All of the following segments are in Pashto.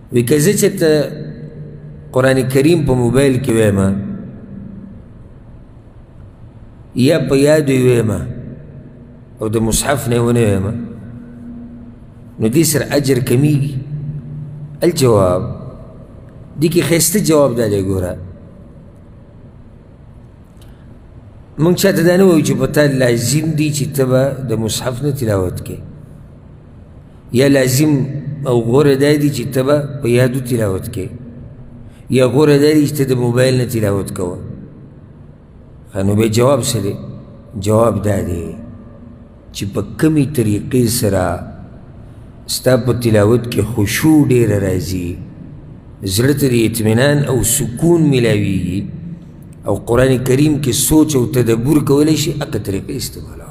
وی که زه چېرته قرآن کریم په موبایل کې ویمه یا په یادو یې ویمه او د مصحف نه یې ونه ویمه نو دې سره اجر کمیږي؟ الجواب دې کې ښایسته جواب دا دی. ګوره موږ چاته دا نه وایو چې په تا لازم دی چې ته به د مصحف نه تلاوت کې، یا لازم او غوره دا دی چې ته به په یادو تلاوت کې، یا غوره دا دی چې ته د موبایل نه تلاوت کوه. نو بیا جواب څه دی؟ جواب دا دی چې په کمې طریقې سره ستا په تلاوت کې خشوع ډېره راځي، زړه ته د اطمینان او سکون میلاویږي، او قرآن کریم کې سوچ او تدبر کولی شي، هغه طریقې استعمالوه.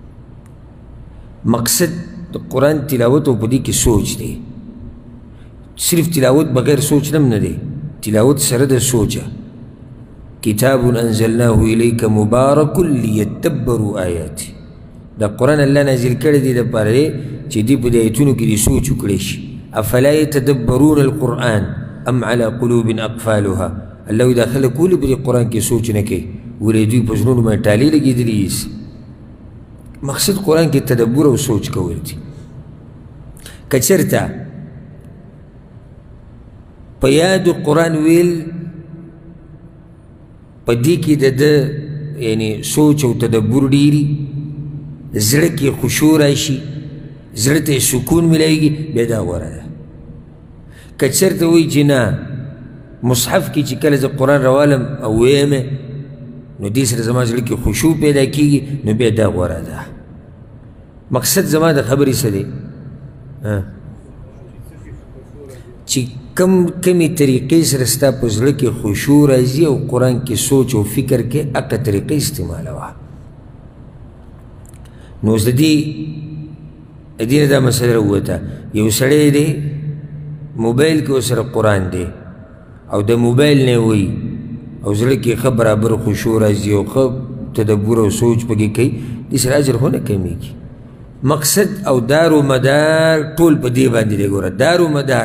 مقصد د قرآن تلاوت او په دې کې سوچ دی. صرف تلاوت بغیر سوچ نم نه دی، تلاوت سره د سوچه. کتاب انزلناه الیک مبارک لیدبروا آیاته، دا قرآن الله نازل کړی دی دپاره دی چې دوی په دې ایتونو کې دې سوچ وکړی شي. افلا یتدبرون القرآن ام علی قلوب اقفالها، الله وی دا خلک ولې په دې قرآن کې سوچ نه کوي؟ ولې دوی په زړونو باندې ټالې لګېدلي یي؟ مقصد قرآن کې تدبر او سوچ کول دي. که چېرته په یادو قرآن ویل په دې کې د ده یعنې سوچ او تدبر ډېري، زړه کې خشوع راشي، زړه ته سکون میلاویږي، بیا دا غوره ده. که چېرته وایي چې نه مصحف کې چې کله زه قرآن روالم او ویمه نو دې سره زما زړه کې خشوع پیدا کېږي، نو بیا دا غوره ده. مقصد زما د خبرې څه دی؟ چې کمې طریقې سره ستا په زړه کې خشوع راځي او قرآن کې سوچ او فکر کې، هغه طریقې استعمالوه. نو اوس د دې نه دا مسله راووته، یو سړی دی موبایل کې ورسره قرآن دی او د موبایل نه وایي او زړه کې ښه برابر خشوع راځي او ښه تدبر او سوچ پکې کوي، دې سره اجر خو نه کمیږي. مقصد او دار و مدار ټول په دې باندې دی. ګوره دار و مدار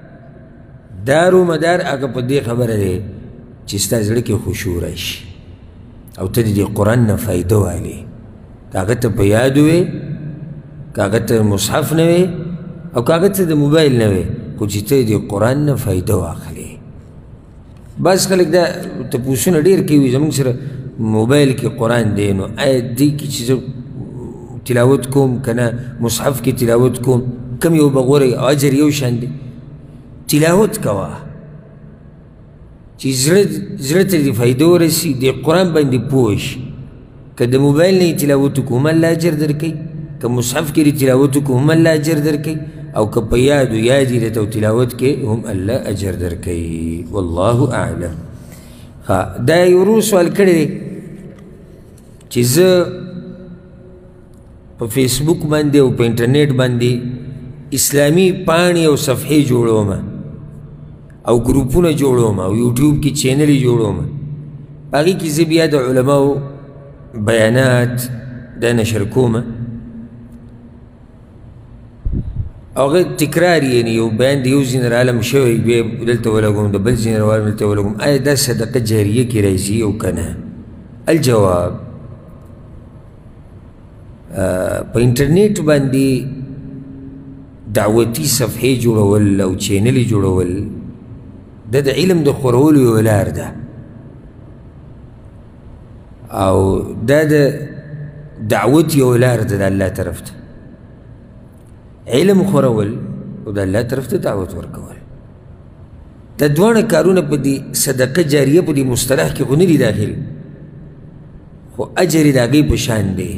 هغه په دې خبره دی چې ستا زړه کې خشوع راشي او ته د دې قرآن نه فایده والې، که هغه ته په یاد وې، که هغه ته مصحف نه وې، او که هغه ته د موبایل نه وې، خو چې ته د قرآن نه فایده واخلې. بعض خلک دا تپوسونه ډېر کوي زموږ سره موبایل کې قرآن دی، نو آیا دې کې چې زه تلاوت کوم که نه مصحف کې تلاوت کوم، کم یو به غوره او اجر یو شان دی؟ تلاوت کوه چې زړه ته دې فایده ورسي، دې قرآن باندې پوه شي. که د موبایل نه یې تلاوت وکړو هم الله اجر درکوي، که مصحف کې دې تلاوت وکړو هم الله اجر درکوي، او که په یادو یاد یې درته تلاوت کې هم الله اجر درکوي. والله اعلم. دا یو ورور سوال کړی دی چې زه په فیسبوک باندې او په انټرنیټ باندې اسلامي پاڼې او صفحې جوړوم او ګروپونه جوړوم او یوټیوب کې چینلې جوړوم، هغې کې زه بیا د علماو بیانات دا نشر کوم، او هغه تکرار یعنې یو بیان د یو ځینې راعلم شوی بیا دلته ولګوم، د بل ځینې راعلم دلته ولګوم، آیا دا صدقه جاریه کې راځي او که نه؟ الجواب په انټرنیټ باندې دعوتي صفحې جوړول او چینلې جوړول دا د علم د خورولو یوه لار ده، او دا د دعوت یوه لار ده د الله طرف ته. علم خورول او د الله طرف ته دعوت ورکول، دا دواړه کارونه په دې صدقه جاریه په دې مصطلح کې خو نه دي داخل، خو اجر یې د هغې په شان دی.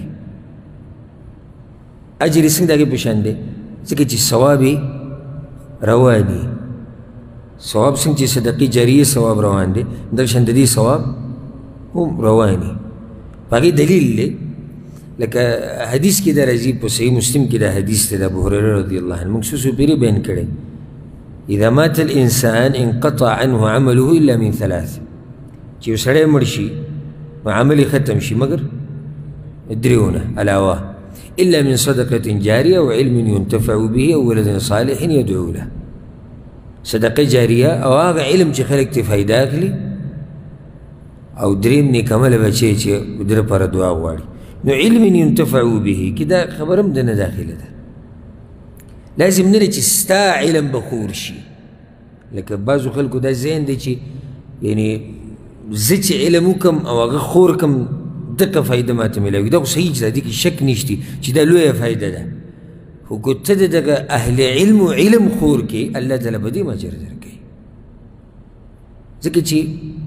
اجر یې څنګه د هغې په شان دی؟ ځکه چې ثواب یې روان وي. ثواب څنګه چې صدقې جاریه ثواب روان دی، دغشان د دې ثواب هم روان وي. په هغې دلیل دی، لکه حدیث کې دا راځي، په صحیح مسلم کې دا حدیث دی د ابوهریره رضی الله عنه، موږ څو پیرې بیان کړی، اذا مات الانسان انقطع عنه عمله الا من ثلاث، چې یو سړی مړ شي نو عمل یې ختم شي مګر دریونه علاوه، الا من صدقه جاریه او علم ينتفع به او ولد صالح يدعو له. صدقه جاریه او هغه علم چې خلک ته فایده اخلي او دریم نیک عمله بچی چې در لپاره دعا غواړي نو علم ينتفعوا به کې دا خبره هم دنه داخله ده لازم نه چې ستا علم به خور شي لکه بعضو خلکو دا ذهن دی چې یعنی زه چې علم وکم او هغه خور کم دغه فایده ماته میلاوي دا خو صحیح چې دې کې شک نشتی چې دا لویه فایده ده خو که ته د دغه اهل علم و علم خور کې الله تعالی به دې اجر درکوي ځکه چې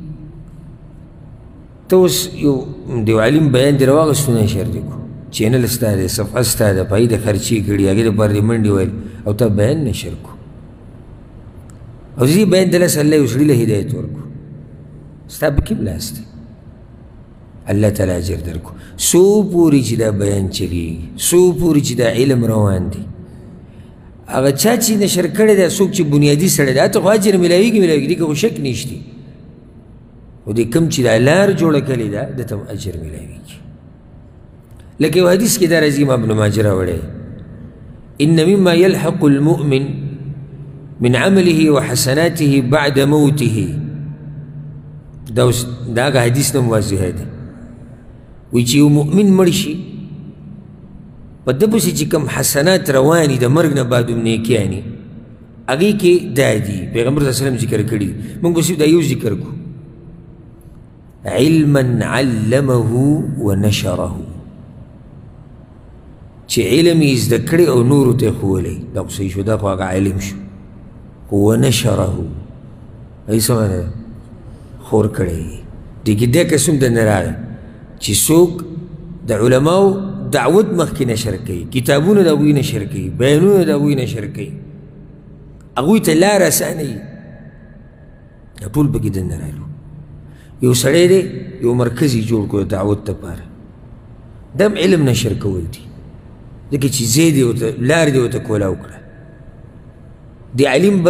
ته اوس یو د یو عالم بیان دې راواغستو نشر دې کړو چینل ستا دی صفحه ستا ده په هغې د خرچې کړي هغې دپاره دې منډې ویل او تا بیان نشر کړو او دې بیان دلس الله یو سړي له هدایت ورکړو ستا په کې لاس دی الله تعالی اجر درکو سو پوری چې دا بیان چلیږي سو پوری چې دا علم روان دی هغه چا چې نشر کړی دی څوک چې بنیادي سړی دی هلته خو اجر میلاویږي دې کې خو شک نشتی خو دې کوم چې دا لار جوړه کړې ده ده ته هم اجر میلاویږي لکه یو حدیث کې دا راځي امام ابن ماجه راوړی ان مما يلحق المؤمن من عمله وحسناته بعد موته دا هغه حدیث نه واضح دی وی چې یو مؤمن مړ شي په ده پسې چې کوم حسنات رواني د مرګ نه بعد هم نیکیانې هغې کې دا دي پیغمبر صلی الله علیه وسلم ذکر کړي موږ به صرف دا یو ذکر کړو علما علمه ونشره چې علم یې زده کړی او نورو ته یې ښوولی دا خو صحیح شو دا خو هغه علم شو ونشره هغې څه معنی ده خور کړی دې کې دی قسم دننه راغی چې څوک د علماو دعوت مخکې نشر کوي کتابونه د هغوی نشر کوي بیانونه د هغوی نشر کوي هغوی ته لار اسانوي دا ټول پکې دننه راغلو یو سړی دی یو مرکز یې جوړ کړو د دعوت دپاره دا هم علم نشر کول دي ځکه چې ځای دې ورته لار دې ورته کولاو کړه د علم به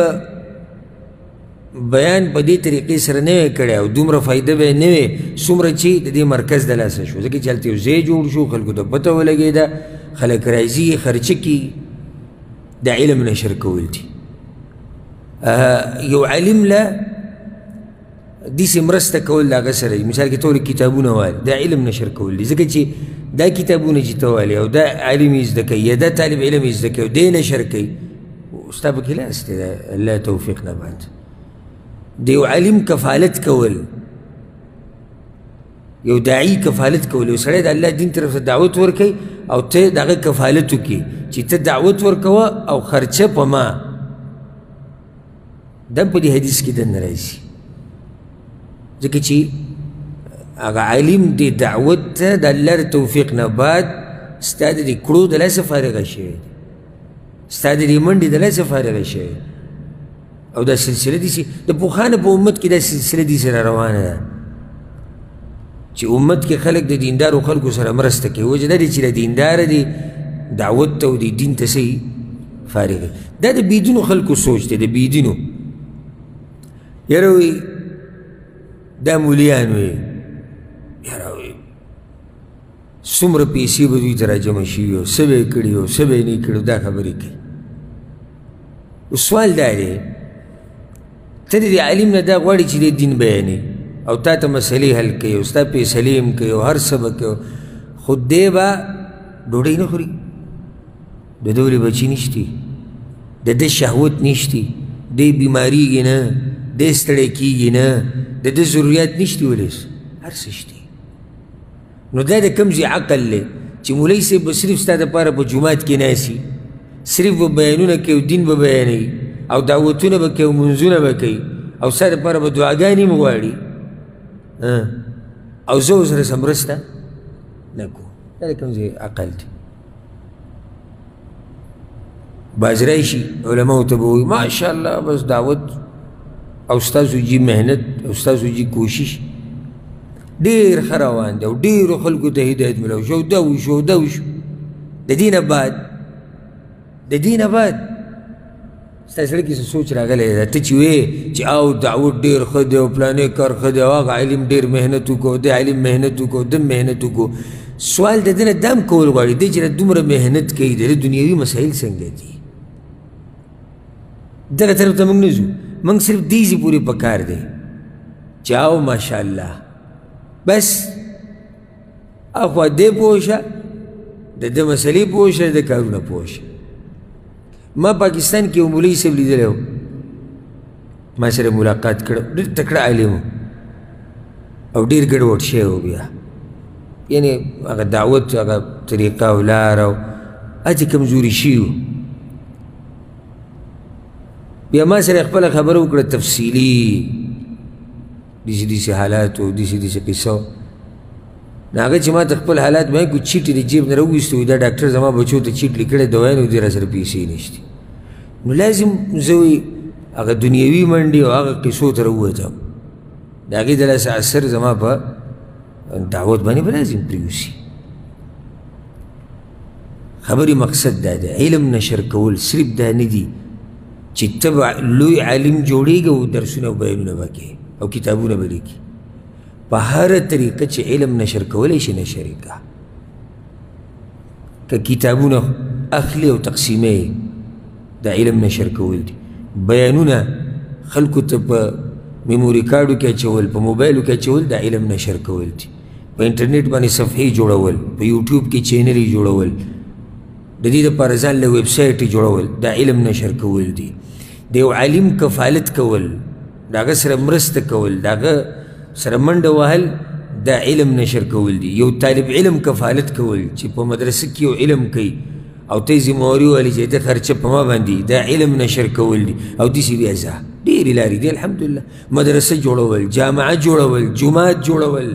بیان په دې طریقې سره نه وی کړی او دومره فایده به نه وي څومره چې د دې مرکز د لاسه شو ځکه چې هلته یو ځای جوړ شو خلکو ته پته ولګېده خلک راځي خرچه کېږي د علم نشر کول دي یو عالم له داسې مرسته کول د هغه سره مثال کې ټول کتابونه والي دا علم نشر کول دي ځکه چې دا کتابونه چې ته والي او دا عالم یې زده کوي یا دا طالب علم یې زده کوي او دی نشر کوي ستا پکې لاس دی الله توفیق نه بعد د یو عالم کفالت کول یو داعي کفالت کول یو سړی د الله دین طرف ته دعوت ورکوي او ته د هغه کفالت وکړي چې ته دعوت ورکوه او خرچه په ما دا په دې حدیث کې دننه راځي ځکه چې هغه عالم د دعوت ته د الله د توفیق نه بعد ستا د دې کړو د لاسه فارغه شوی دی ستا د دې منډې د لاسه فارغه شوی او دا سلسله دي د پوخانه په امت کې دا سلسله دي سره روانه ده چې امت کې خلک د دیندارو خلکو سره مرسته کوي وجه دا دی چې د دینداره دی دعوت ته او د دین ته صحیح فارغ دا د بېدینو خلکو سوچ دی د بېدینو یاره وایي دا مولیان وایي یاره وایي څومره پیسې به دوی ته راجمع شوي او څه به یې کړي او څه به یې نه کړي دا خبرې کوي سوال دا دی ته د دې عالم نه دا غواړي چې دې دین بیانوي او تا ته مسلې حل کوي او ستا فیصلې هم کوي او هر څه به کوي خو دی به ډوډۍ نه خوري د ده ولې بچي نشتي د ده شهوت نشتي دی بیماریږي نه دی ستړی کېږي نه د ده ضرورت نشتي ولې هر څه شتي نو دا د کوم ځای عقل دی چې مولوي صاحب به صرف ستا دپاره په جومات کې ناستي صرف به بیانونه کوي او دین به بیانوي او دعوتونه به کوي او منځونه به کوي او ستا دپاره به دعاګانې هم غواړي او زه ورسره څه مرسته نه کوم دا د کوم ځای عقل دی باز راشي علماو ته به وایي ماشاءالله بس دعوت او ستاسو جي محنت او ستاسو جي کوشش ډېر ښه روان دی او ډېرو خلکو ته هدایت میلاو شو او دا وشو او دا وشو د دې نه بعد د دې نه بعد ستا زړه کې څه سوچ راغلی دی ته چې وې چې او دعوت ډېر ښه دی او پلانې کار ښه دی او هغه علم ډېر محنت وکړو دی علم محنت وکړو ده محنت وکړو سوال د ده نه دا هم کول غواړي دی چې دومره محنت کوي د دنیوي مسایل څنګه دي دغه طرف ته موږ نه ځو موږ صرف دې ځي پورې پکار دی چې او ماشاءالله بس اخوا دې پوه شه د ده مسلې پوه شه د کارونه پوه شه. ما پاکستان کې یو مولوي صاحب لیدلی و ما سره ملاقات کړی ډېر تکړه عالم و او ډېر ګډوډ شوی و بیا یعنې هغه دعوت هغه طریقه او لار او هسې کمزوري شوي و. بیا ما سره خپله خبره وکړه تفصیلي داسې داسې حالات و داسې داسې قصه و. نو هغه چې ما ته خپل حالات بیان کړو چیټ یې د جیب نه راوویستو دا ډاکټر زما بچو ته چیټ لیکلی دوایانو دې را سره پیسې نشتي. نو لازم زه وی هغه دنیوي منډې او هغه قصو ته راووتم د هغې د لاسه اثر زما په دعوت باندې به لازم پرېوسي. خبرې مقصد دا دی علم نشر کول صرف دا نه دي چې ته به لوی عالم جوړېږي او درسونه او بیانونه به کوې او کتابونه به لیکي. په هره طریقه چې علم نشر کولی شي نشر یې کړه. که کتابونه اخلي او تقسیمه دا علم نشر کول دي. بیانونه خلکو ته په میموري کارډو کې اچول په موبایلو کې اچول دا علم نشر کول دي. په انټرنیټ باندې صفحې جوړول په یوټیوب کې چینلې جوړول د دې دپاره ځان له ویب سایټ جوړول دا علم نشر کول دي. د یو عالم کفالت کول د هغه سره مرسته کول د هغه سره منډه وهل دا علم نشر کول دي. یو طالب علم کفالت کول چې په مدرسه کې یو علم کوي او ته یې ذمواري ووهلې چې ته خرچه په ما باندې دا علم نشر کول دي. او داسې بیا ځه ډېرې لارې دي الحمدلله مدرسه جوړول جامعه جوړول جومات جوړول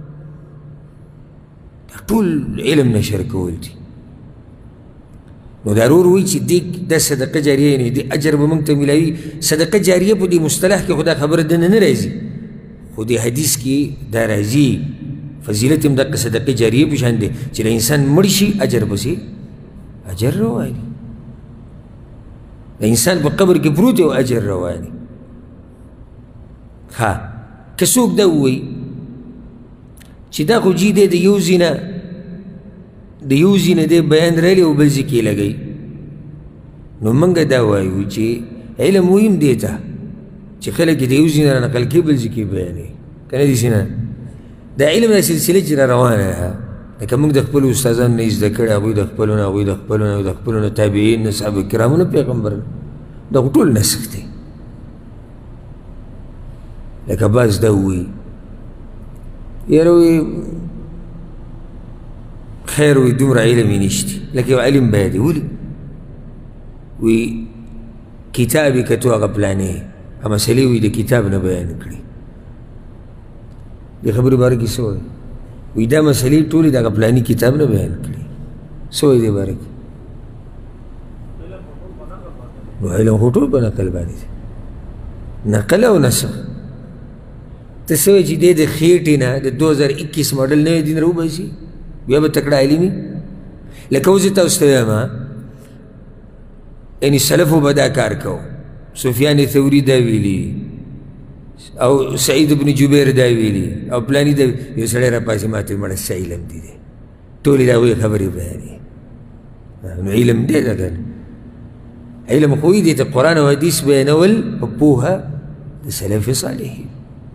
دا ټول علم نشر کول دي. نو ضرور وایي چې دې دا صدقه جاریه یعنې دې اجر به موږ ته میلاوي. صدقه جاریه په دې مصطلح کې خو دا خبره دننه نه راځي خو دې حدیث کې دا راځي فضیلت هم دقه صدقه جاریه په شان دی چې د انسان مړ شي اجر پسې اجر رواني د انسان په قبر کې پروت او اجر رواني. ها که څوک دا ووایي چې دا خو جي دی د یو ځای نه دی بیان رالی او بل ځای کې لګوي نو موږ دا وایو چې علم ویم دی ته چې خلک د یو ځای نه رانقل کوي بل ځای کې بیانوي که نه داسې نه دا علم دا سلسله چې را روانه ده لکه موږ د خپلو استادانو نه یې زده کړی هغوی د خپلو نه هغوی د خپلو نه د خپلو نه تابعین نه صحابه کرامو نه پیغمبر نه دا خو ټول نسخ دی. لکه بعض دا ووایي یاره وایي خیر وایي دومره علم یې نشته لکه یو علم باید دی ولې وایي کتاب یې کتو هغه پلانې مسلې وایي د کتاب نه بیان کړي. دې خبرې باره کې څه وایي وایي دا مسلې ټولې د هغه پلاني کتاب نه بیان کړي. څه وایي دې باره کې نو علم خو ټول په نقل باندې دی نقل او نسخ. ته څه وایي چې دې د خېټې نه د 2021 ماډل نوی دین راوباسي بیا به تکړه علمي لکه اوس یې تاسو ته وایم یعنې سلفو به دا کار کوو سفیان ثوري دا ویلي او سعید بن جبیر دا ویلي او پلاني دا یو سړی راپاسې ما ته مړه څه علم دی دی ټولې د هغوی خبرې بیانې نو علم دی ده که علم خو یې دی ته قرآن او حدیث بیانول په پوهه د سلف صالحین.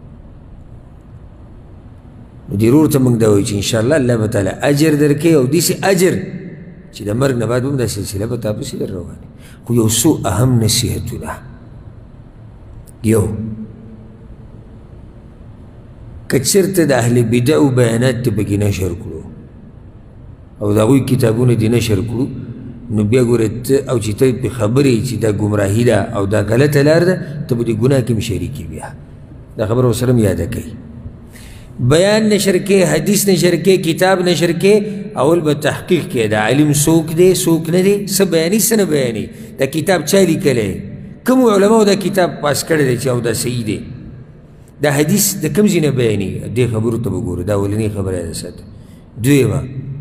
نو ضرور ته موږ دا وایو چې انشاءالله الله به تعالی اجر درکوي او داسې اجر چې د مرګ نه بعد هم دا سلسله به تا پسې در روانې. خو یو څو اهم نصیحتونه یو که چېرته د اهل بدعو بیانات ته پکې نشر کړو او د هغوی کتابونه دې نشر کړو نو بیا ګوره ته او چې ته پې خبرې چې دا ګمراهي ده او دا غلطه لار ده ته به دې ګناه کې هم شریکې بیا دا خبره ورسره هم یاده کوي. بیان نشر کې حدیث نشر کې کتاب نشر کې اول به تحقیق کې دا علم څوک دی څوک نه دی څه بیاني څه نه بیاني دا کتاب چا لیکلی کومو علماو دا کتاب پاس کړی دی چې او دا صحیح دی دا حدیث د کوم ځای نه بیاني دې خبرو ته به ګورو دا اولنۍ خبره یاده ساته. دویمه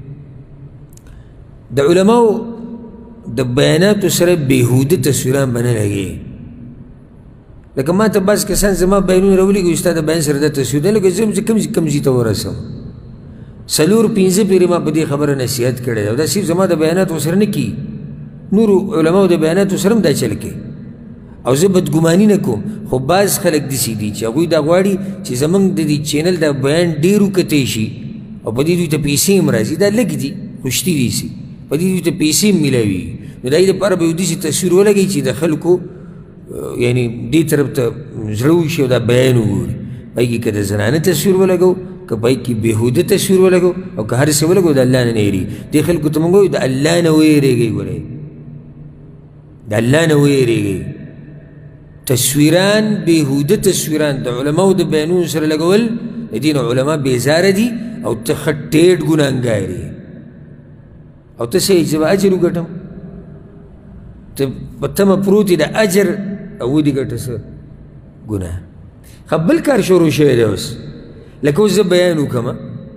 د علماو د بیاناتو سره بېهوده تصویران به نه لګي لکه ما ته بعض کسان زما بیانونه راولېږي ستا د بیان سره دا تصویر دی لکه زه هم چې کوم ځای ته ورسم 4-5 پیرې ما په دې خبره نصیحت کړی دی او دا صرف زما د بیاناتو سره نه کي نورو علماو د بیاناتو سره هم دا چل کوي او زه بدګماني نه کوم خو بعض خلک داسې دي چې هغوی دا غواړي چې زموږ د دې چینل دا بیان ډېر وکتی شي او په دې دوی ته پیسې هم راځي دا لږ دي خوشتي دي سي په دې دوی ته پیسې هم میلاوي نو د هغې دپاره به یو داسې تصویر ولګوي چې د خلکو یعنی دې طرف ته زړه وشي او دا بیان وګوري پای کې که د زنانه تصویر ولګو که پای کې بېهوده تصویر ولګو او که هر څه ولګو د الله نه نه هېرېږي دې خلکو ته مونږ وایو د الله نه ویېرېږئ ګورئ د الله نه ویېرېږئ تصویران بېهوده تصویران د علماو د بیانونو سره لګول د دې نه علما بېزاره دي او ته ښه ټیټ ګناهګار یې او ته څه یې چې به اجر وګټم ته په تمه پروت یې د اجر او ودې ګټه څه ګناه ښه بل کار شروع شوی دی اوس لکه اوس زه بیان وکړم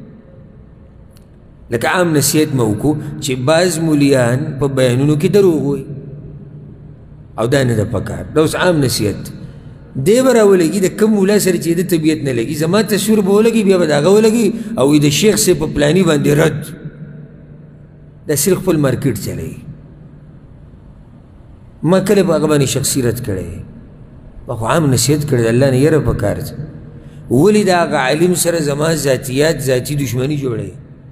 لکه عام نصیحت مې وکړو چې بعض مولیان په بیانونو کې دروغ وایي او دا نه ده پکار دا اوس عام نصیحت دی به راولګي د کوم مولا سره چې د طبیعت نه لګي زما تصویر به ولګي بیا به د هغه ولګي او د شیخ صاحب په پلاني باندې رد دا صرف خپل مارکیټ چلوي ما کله په هغه باندې شخصي رد کړی ما خو عام نصیحت کړی د الله نه یره پکار ده ولې د هغه عالم سره زما ذاتیات ذاتي دشمني جوړوي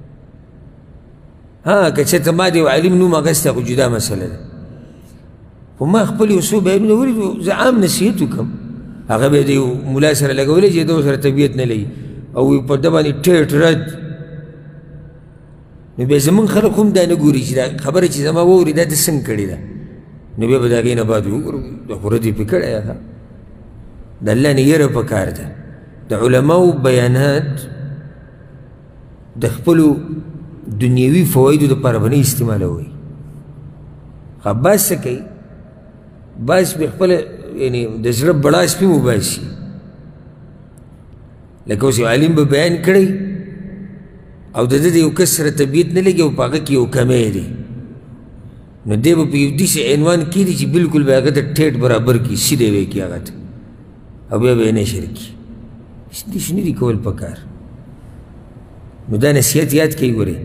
ها که چېرته ما د یو عالم نوم اخیستی خو جدا مسله ده خو ما خپل یو څو بیانونه ولیدو زه عام نصیحت وکړم هغه به د یو ملا سره لګولی چې د سره طبیعت نه لګي او په ده باندې ټیټ رد نو بیا زمونږ خلک هم دا نه ګوري چې دا خبره چې زما واوري دا د څنګه کړې ده نو بیا به د هغې نه بعد وګورو د خو رد یې پرې کړی ده د الله نه یره پکار ده د علماو بیانات د خپلو دنیوي فوایدو دپاره به نه استعمالوئ ښه بعض څه کوي بعض پې خپله یعنې د زړه بړاس پې وباسي لکه اوس یو عالم به بیان کړی او د ده د یو کس سره طبیعت نه لګي او په هغه کې یو کمی دی نو دی به په یو داسې عنوان کېږي چې بلکل به هغه ته ټیټ برابر کړي سیده به یې کړي هغه ته او بیا به یې نشر کړي داسې نه دي کول پکار نو دا نصیحت یاد کړئ ګورئ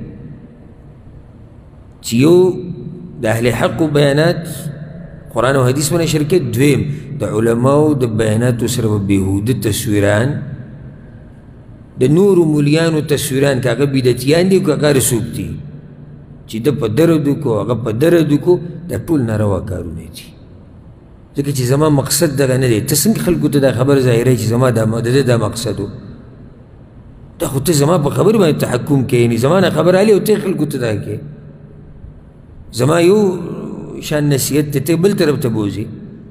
چې یو د اهل حقو بیانات قرآن او حدیث باندې نشر کړي دویم د علماو د بیاناتو سره به بېهوده تصویران د نورو مولیانو تصویران که هغه بدعتیان دي که هغه څوک دي چې ده په درد وکړو هغه په درد وکړو دا ټول ناروا کارونه دي ځکه چې زما مقصد دغه نه دی ته څنګه خلکو ته دا خبر ظاهروي چې زما د ده دا مقصد و دا خو ته زما په خبرې باندې تحکم کوې یعنې زما نه خبر علي او ته خلکو ته دا کوې زما یو شان نصیحت دی ته بل طرف ته بوځې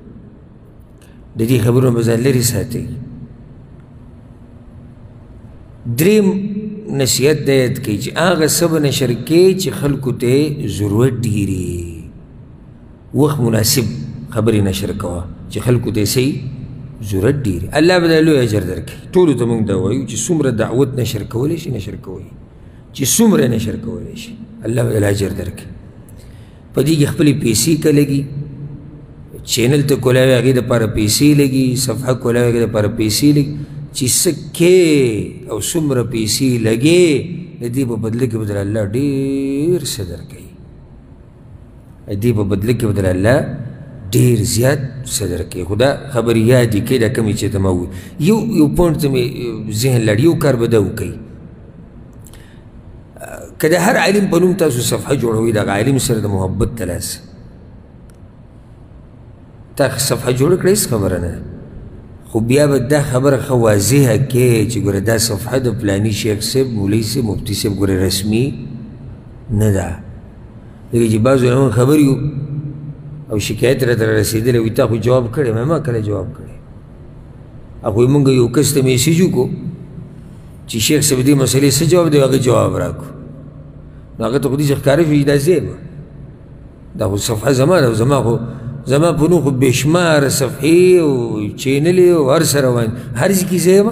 د دې خبرونو به ځان لرې ساتئ دریم نصیحت دا یاد کوي چې هغه څه به نشر کوې چې خلکو ته ضرورت ډېرې وخت مناسب خبرې نشر کوه چې خلکو ته صحیح ضرورت ډېرې الله به دا لوی اجر درکوي ټولو ته موږ دا وایو چې څومره دعوت نشر کولی شي نشر کوئ چې څومره نشر کولی شي الله به دا اجر درکوي په دې کې خپلې پیسې که لګي چینل ته کولاوي هغې دپاره پیسې لګي صفحه کولاوي هغې دپاره پیسې لګي چې څه کې او څومره پیسې لګې د دې په بدله کې به در الله ډېر څه درکوي د دې په بدله کې به در الله ډېر زیات څه درکوي خو دا خبرې یادې کړئ دا کمې چې ته ما وویل یو پوینټ ته مې ذهن لاړ یو کار به دا وکوئ که د هر عالم په نوم تاسو صفحه جوړوئ د هغه عالم سره د محبت د لاسه تا صفحه جوړه کړه هېڅ خبره نه ده خو بیا به دا خبره ښه واضحه کې چې ګوره دا صفحه د فلاني شیخ صاحب مولوي صاحب مفتي صاحب ګوره رسمي نه ده ځکه چې بعضو علما خبر یو او شکایت راته رسېدلی وي تا خو جواب کړی ما کله جواب کړی هغوی مونږ یو کس ته میسیج وکړو چې شیخ صاحب دې مسلې څه جواب دی هغه جواب راکړو نو هغه ته خو داسې ښکاره شو چې دا زه یم دا خو صفحه زما ده زما په نوم خو بېشماره صفحې او چینلې او هر څه روان هر ځای کې زه یم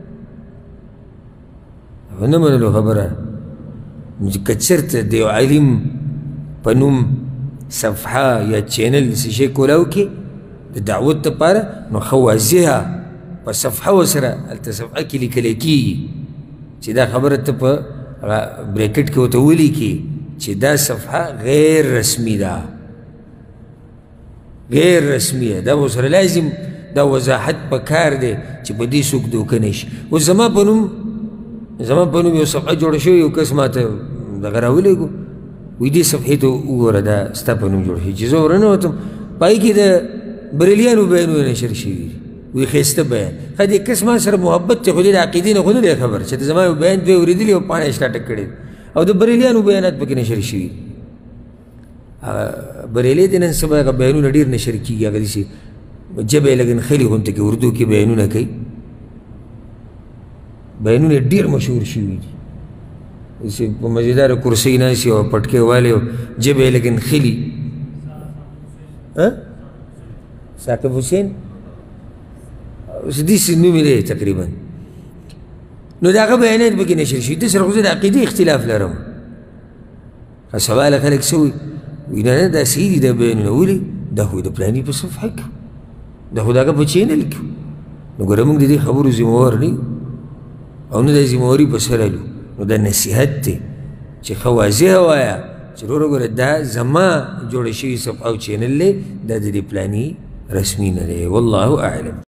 نه منلو خبره که چېرته د یو عالم په نوم صفحه یا چینل څه شی کولاو کې د دعوت دپاره نو ښه واضحه په صفحه ورسره هلته صفحه کې لیکلی کېږي چې دا خبره ته په بریکټ کې ورته ولیکي چې دا صفحه غیر رسمي ده غیر رسمي ده به ورسره لازم دا وضاحت پکار دی چې په دې څوک دوکه نه شي. اوس زما په نوم یو صفحه جوړه شوې، یو کس ماته دغه راولېږو، وایي دې صفحې ته وګوره دا ستا په نوم جوړه شوې. چې زه ورننوتم پای کې د بریلیانو بیانونه نشر شوي دي، وایي ښایسته بیان. ښه دې کس ما سره محبت دی، خو دې د عقیدې نه خو نه دی خبر چې زما یو بیان دوی اورېدلي او پاڼه یې سټاټک کړی او د بریلیانو بیانات پکې نشر شوي. بریلی د نن سبا هغه بیانونه ډېر نشر کېږي، هغه داسې ژبه یې لږ نښلې غوندې کې اردو کې بیانونه کوي، بیانونه یې ډېر مشهور شوي دي. داسې په مزېداره کرسۍ ناست او پټکې والی او ژبه یې لږ نښلي. ثاقب حسین اوس داسې نوم یې دی تقریبا، نو د هغه بیانات پکې نشر شوي. ده سره خو زه د عقیدې اختلاف لرم. سواله خلک څه وایي؟ وایي نه نه دا صحیح دي دا بیانونه. ولې؟ دا خو د پلاني په صفحه کې، دا خو د هغه په چینل کې. نو ګوره موږ د دې خبرو ذمهوار نه یو او نه د ذمهواري په سر لو. نو دا نصیحت دی چې ښه واضحه وایه چې وروره ګوره دا زما جوړه شوي صفحه او چینل دی، دا د دې پلاني رسمي نه دی. والله اعلم.